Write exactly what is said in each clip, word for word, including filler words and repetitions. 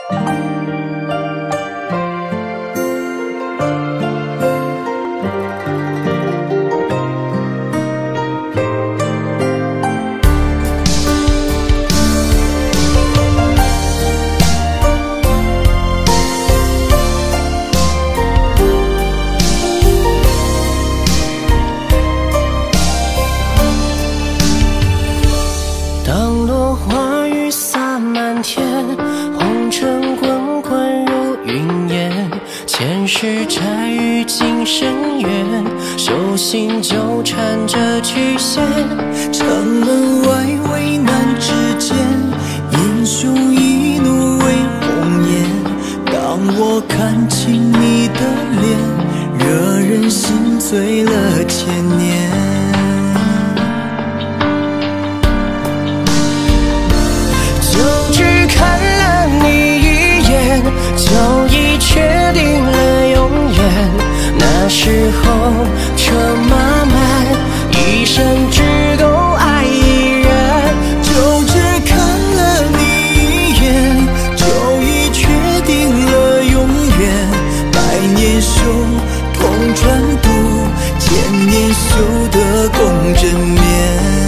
前世债与今生缘，手心纠缠着曲线。 城门外危难之间，英雄一怒为红颜。当我看清你的脸，惹人心醉了千年。 就只看了你一眼，就已确定了永远。那时候车马慢，一生只够爱一人。 就只看了你一眼，就已确定了永远。百年修同船渡，千年修得共枕眠。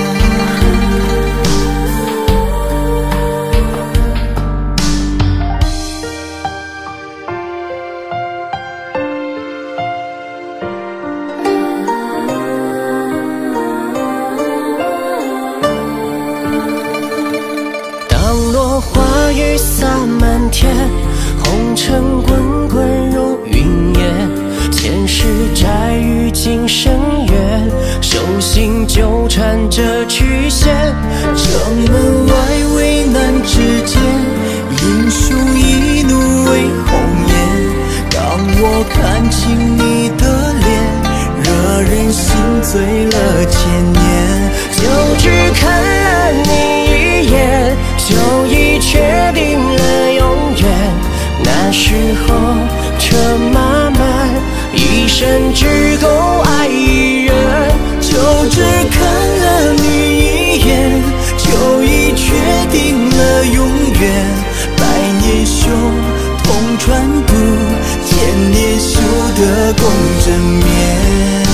花雨洒满天，红尘滚滚如云烟。前世债与今生缘，手心纠缠着曲线。 城门外危难之间，英雄一怒为红颜。当我看清你的脸，惹人心醉了千年。 就只看了你一眼，就已确定了永远。那时候车马慢，一生只够爱一人。 就只看了你一眼，就已确定了永远。百年修同船渡，千年修得共枕眠。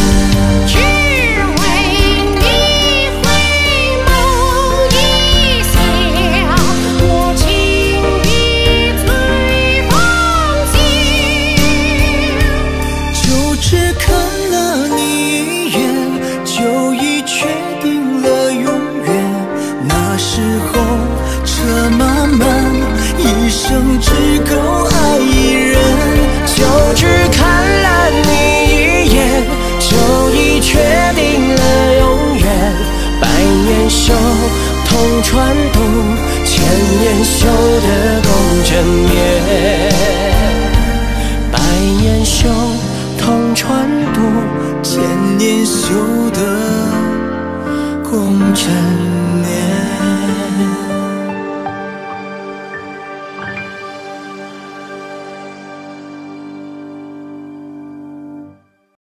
一生只够爱一人， 就只看了你一眼，就已确定了永远。百年修同船渡，千年修得共枕眠。